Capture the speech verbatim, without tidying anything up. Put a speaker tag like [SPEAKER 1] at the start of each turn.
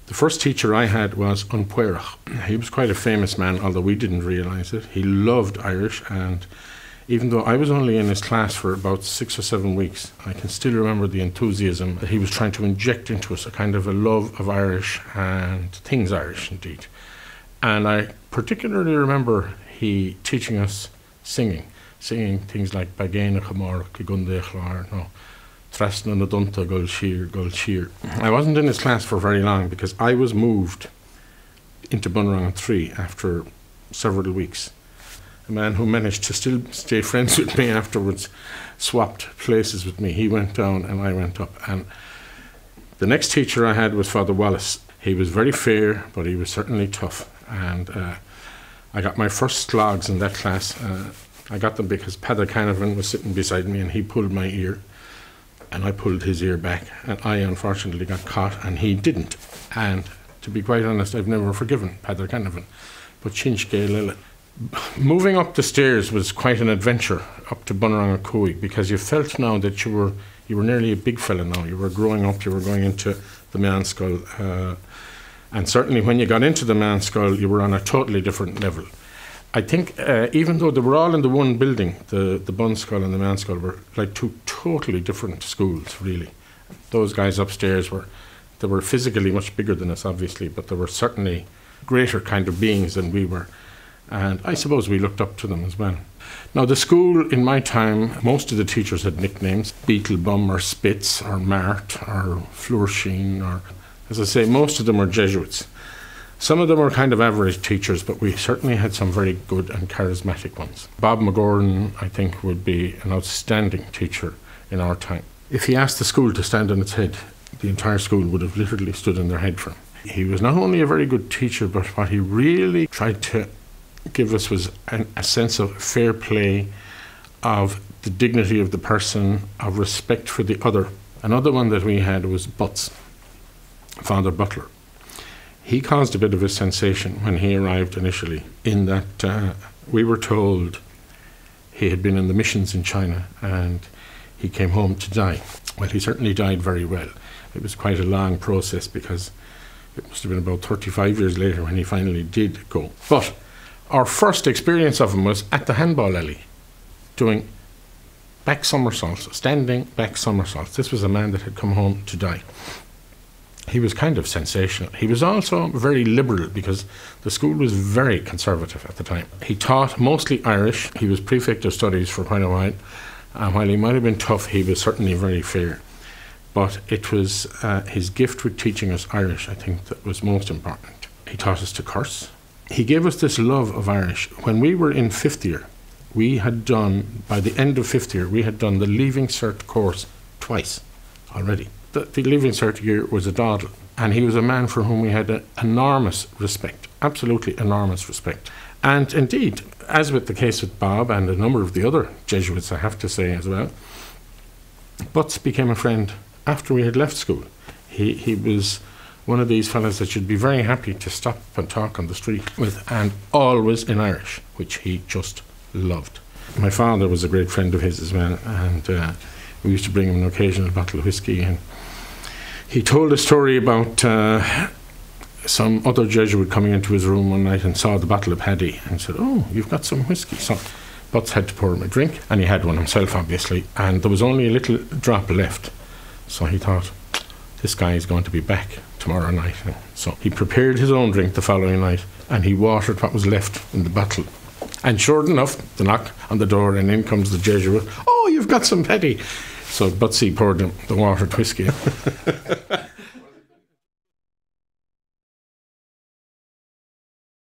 [SPEAKER 1] The first teacher I had was An Puirich. He was quite a famous man, although we didn't realise it. He loved Irish, and even though I was only in his class for about six or seven weeks, I can still remember the enthusiasm that he was trying to inject into us, a kind of a love of Irish and things Irish indeed. And I particularly remember he teaching us singing, singing things like Bagéine Chamar, Kigunde Chlar, no, Trasna Nadunta Gul Shir, Gul Shir. I wasn't in his class for very long because I was moved into Bunrangan three after several weeks. A man who managed to still stay friends with me afterwards swapped places with me. He went down and I went up. And the next teacher I had was Father Wallace. He was very fair, but he was certainly tough. And uh, I got my first slogs in that class. Uh, I got them because Padre Canavan was sitting beside me and he pulled my ear. And I pulled his ear back, and I unfortunately got caught, and he didn't. And to be quite honest, I've never forgiven Padre Canavan. But Chinch Gael Lila. Moving up the stairs was quite an adventure up to Bunrangan Cooey, because you felt now that you were you were nearly a big fella now. You were growing up, you were going into the Meanskull, uh, and certainly when you got into the Meanskull, you were on a totally different level. I think uh, even though they were all in the one building, the, the Bunskull and the Meanskull were like two totally different schools, really. Those guys upstairs were, they were physically much bigger than us, obviously, but they were certainly greater kind of beings than we were. And I suppose we looked up to them as well. Now, the school, in my time, most of the teachers had nicknames, Beetlebum or Spitz or Mart or Floursheen, or, as I say, most of them were Jesuits. Some of them were kind of average teachers, but we certainly had some very good and charismatic ones. Bob McGordon, I think, would be an outstanding teacher in our time. If he asked the school to stand on its head, the entire school would have literally stood on their head for him. He was not only a very good teacher, but what he really tried to give us was an, a sense of fair play, of the dignity of the person, of respect for the other. Another one that we had was Butts, Father Butler. He caused a bit of a sensation when he arrived initially, in that uh, we were told he had been in the missions in China and he came home to die. Well, he certainly died very well. It was quite a long process because it must have been about thirty-five years later when he finally did go. But our first experience of him was at the handball alley, doing back somersaults, standing back somersaults. This was a man that had come home to die. He was kind of sensational. He was also very liberal because the school was very conservative at the time. He taught mostly Irish. He was prefect of studies for quite a while. And while he might have been tough, he was certainly very fair. But it was uh, his gift with teaching us Irish, I think, that was most important. He taught us to curse. He gave us this love of Irish. When we were in fifth year, we had done, by the end of fifth year, we had done the Leaving Cert course twice already. The, the Leaving Cert year was a doddle, and he was a man for whom we had an enormous respect, absolutely enormous respect. And indeed, as with the case with Bob and a number of the other Jesuits, I have to say as well, Butts became a friend after we had left school. He, he was one of these fellows that you'd be very happy to stop and talk on the street with, and always in Irish, which he just loved. My father was a great friend of his as well, and uh, we used to bring him an occasional bottle of whiskey, and he told a story about uh, some other Jesuit coming into his room one night and saw the bottle of Paddy and said, "Oh, you've got some whiskey." So Butts had to pour him a drink, and he had one himself, obviously, and there was only a little drop left. So he thought, this guy is going to be back tomorrow night. So he prepared his own drink the following night, and he watered what was left in the bottle. And sure enough, the knock on the door, and in comes the Jesuit. "Oh, you've got some Paddy." So Butsy poured him the watered whiskey.